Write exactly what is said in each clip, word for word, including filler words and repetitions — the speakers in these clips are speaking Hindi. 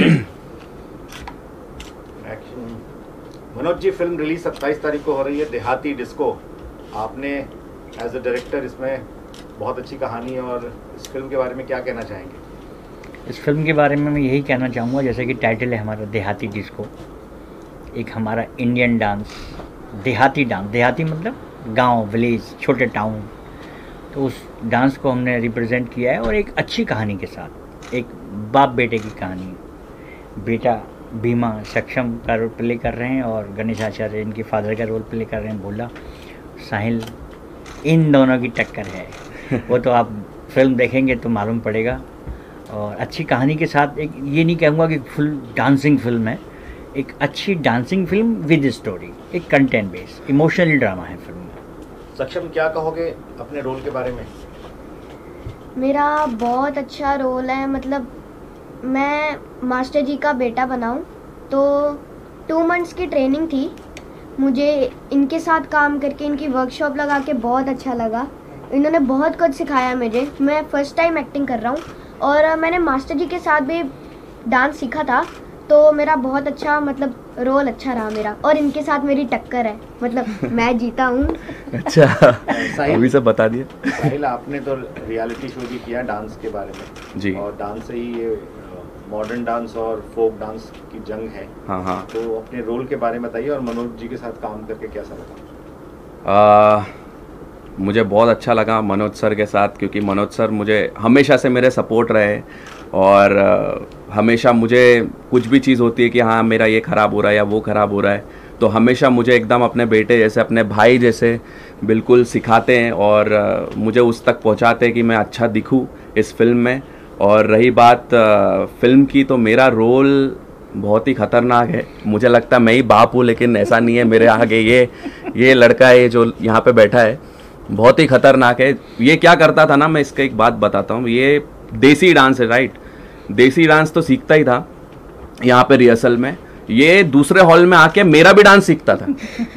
Action. Manoj ji, film release सत्ताईस तारीख को हो रही है, देहाती डिस्को। आपने एज अ डायरेक्टर इसमें बहुत अच्छी कहानी है, और इस फिल्म के बारे में क्या कहना चाहेंगे? इस फिल्म के बारे में मैं यही कहना चाहूँगा, जैसे कि टाइटल है हमारा देहाती डिस्को, एक हमारा इंडियन डांस, देहाती डांस, देहाती मतलब गांव, विलेज, छोटे टाउन, तो उस डांस को हमने रिप्रेजेंट किया है। और एक अच्छी कहानी के साथ, एक बाप बेटे की कहानी। बेटा भीमा सक्षम का रोल प्ले कर रहे हैं और गणेश आचार्य इनके फादर का रोल प्ले कर रहे हैं भोला। साहिल, इन दोनों की टक्कर है। वो तो आप फिल्म देखेंगे तो मालूम पड़ेगा। और अच्छी कहानी के साथ, एक ये नहीं कहूँगा कि फुल डांसिंग फिल्म है, एक अच्छी डांसिंग फिल्म विद स्टोरी, एक कंटेंट बेस इमोशनल ड्रामा है फिल्म में। सक्षम, क्या कहोगे अपने रोल के बारे में? मेरा बहुत अच्छा रोल है, मतलब मैं मास्टर जी का बेटा बनाऊं, तो टू मंथ्स की ट्रेनिंग थी। मुझे इनके साथ काम करके, इनकी वर्कशॉप लगा के बहुत अच्छा लगा। इन्होंने बहुत कुछ सिखाया मुझे। मैं फर्स्ट टाइम एक्टिंग कर रहा हूँ, और मैंने मास्टर जी के साथ भी डांस सीखा था, तो मेरा बहुत अच्छा, मतलब रोल अच्छा रहा मेरा। और इनके साथ मेरी टक्कर है, मतलब मैं जीता हूँ। अच्छा, अभी सब बता दिया। साहिल, आपने तो रियलिटी शो भी किया डांस के बारे में जी, और डांस से ही ये मॉडर्न डांस और फोक डांस की जंग है। हाँ हाँ, तो अपने रोल के बारे में बताइए, और मनोज जी के साथ काम करके कैसा लगा? आ, मुझे बहुत अच्छा लगा मनोज सर के साथ, क्योंकि मनोज सर मुझे हमेशा से मेरे सपोर्ट रहे, और आ, हमेशा मुझे कुछ भी चीज़ होती है कि हाँ मेरा ये ख़राब हो रहा है या वो ख़राब हो रहा है, तो हमेशा मुझे एकदम अपने बेटे जैसे, अपने भाई जैसे बिल्कुल सिखाते हैं, और आ, मुझे उस तक पहुंचाते हैं कि मैं अच्छा दिखूं इस फिल्म में। और रही बात आ, फिल्म की, तो मेरा रोल बहुत ही ख़तरनाक है। मुझे लगता है मैं ही बाप हूँ, लेकिन ऐसा नहीं है। मेरे आगे ये ये लड़का है जो यहाँ पे बैठा है, बहुत ही ख़तरनाक है। ये क्या करता था ना, मैं इसका एक बात बताता हूँ। ये देसी डांस है, राइट? देसी डांस तो सीखता ही था यहाँ पे रिहर्सल में। ये दूसरे हॉल में आके मेरा भी डांस सीखता था।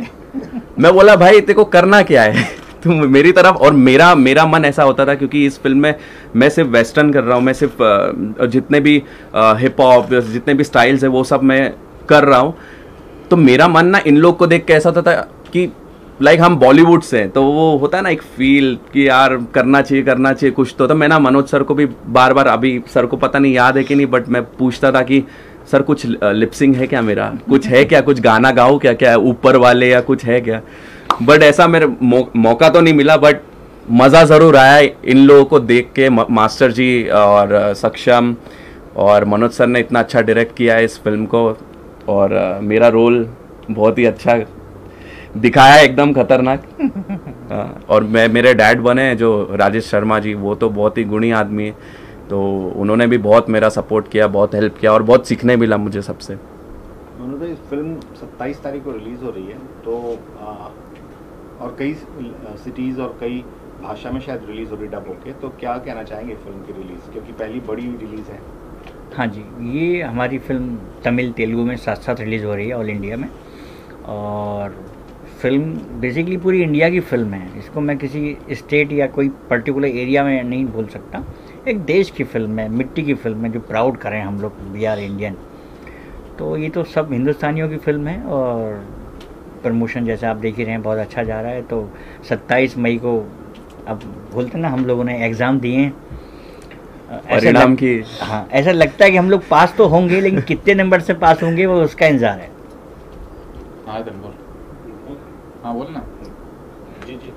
मैं बोला भाई तेरे को करना क्या है तुम मेरी तरफ। और मेरा मेरा मन ऐसा होता था, क्योंकि इस फिल्म में मैं सिर्फ वेस्टर्न कर रहा हूँ, मैं सिर्फ जितने भी हिप हॉप, जितने भी स्टाइल्स है वो सब मैं कर रहा हूँ। तो मेरा मन ना इन लोग को देख के ऐसा होता था कि लाइक हम बॉलीवुड से, तो वो होता है ना एक फील कि यार करना चाहिए करना चाहिए कुछ तो। तो मैं ना मनोज सर को भी बार बार, अभी सर को पता नहीं याद है कि नहीं, बट मैं पूछता था कि सर कुछ लिपसिंग है क्या, मेरा कुछ है क्या, कुछ गाना गाओ क्या, क्या ऊपर वाले या कुछ है क्या। बट ऐसा मेरे मौ, मौका तो नहीं मिला, बट मज़ा ज़रूर आया इन लोगों को देख के। मास्टर जी और सक्षम और मनोज सर ने इतना अच्छा डायरेक्ट किया है इस फिल्म को, और मेरा रोल बहुत ही अच्छा दिखाया है, एकदम खतरनाक। और मैं, मेरे डैड बने हैं जो राजेश शर्मा जी, वो तो बहुत ही गुणी आदमी है, तो उन्होंने भी बहुत मेरा सपोर्ट किया, बहुत हेल्प किया, और बहुत सीखने मिला मुझे सबसे। उन्होंने इस फिल्म सत्ताईस तारीख को रिलीज़ हो रही है, तो आ, और कई सिटीज़ और कई भाषा में शायद रिलीज़ हो रही डब होके, तो क्या कहना चाहेंगे फिल्म की रिलीज़, क्योंकि पहली बड़ी रिलीज़ है? हाँ जी, ये हमारी फिल्म तमिल तेलुगु में साथ साथ रिलीज़ हो रही है ऑल इंडिया में। और फिल्म बेसिकली पूरी इंडिया की फिल्म है। इसको मैं किसी स्टेट या कोई पर्टिकुलर एरिया में नहीं बोल सकता। एक देश की फिल्म है, मिट्टी की फिल्म है, जो प्राउड करें हम लोग, वी आर इंडियन। तो ये तो सब हिंदुस्तानियों की फिल्म है, और प्रमोशन जैसे आप देख ही रहे हैं बहुत अच्छा जा रहा है। तो सत्ताईस मई को, अब बोलते ना हम लोगों ने एग्ज़ाम दिए हैं, परिणाम की, हाँ ऐसा लगता है कि हम लोग पास तो होंगे, लेकिन कितने नंबर से पास होंगे वो उसका इंतजार है। हाँ बोल, हाँ बोल ना। जी जी,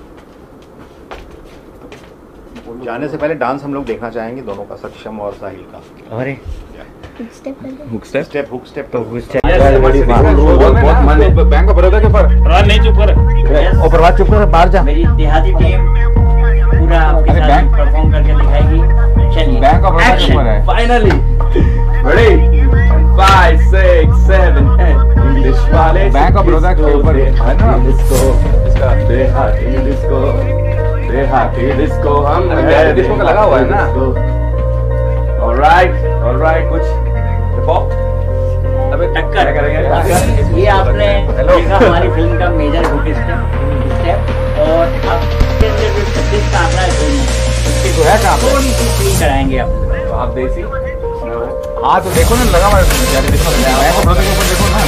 जाने से पहले डांस हम लोग देखना चाहेंगे दोनों का, सक्षम और साहिल का। अरे हुक स्टेप पहले। Hook step, step hook step तो हुक स्टेप। बहुत मन है। बैंक ऑफ बड़ौदा के ऊपर प्रवाद नहीं, चुप कर, और प्रवाद चुप कर, बाहर जा। मेरी देहाती टीम पूरा आपके साथ परफॉर्म करके दिखाएगी। चलिए, बैंक ऑफ बड़ौदा के ऊपर है finally. Ready, five six seven eight, English वाले बैंक ऑफ बड़ौदा के ऊपर है ना डिस्को, इसका देहाती डिस्को, देहाती डिस्को हम है, डिस्को का लगा हुआ है ना। ऑलराइट ऑलराइट, कुछ हिप-हॉप अबे टक्कर करेंगे। ये आपने देखा हमारी फिल्म का मेजर हुक स्टेप, और अब छत्तीस का आंकड़ा है, इसकी तो है कहाँ पे? थोड़ी सी फील कराएंगे आप। तो आप देसी हाँ तो देखो ना, लगा हमारे देखो ना, को ब्रदर के ऊपर देखो ना।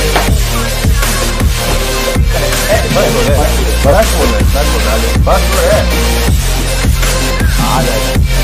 बस बोल रहे बस बोल रहे बस बोल रहे बस बोल रहे आ जाएगा।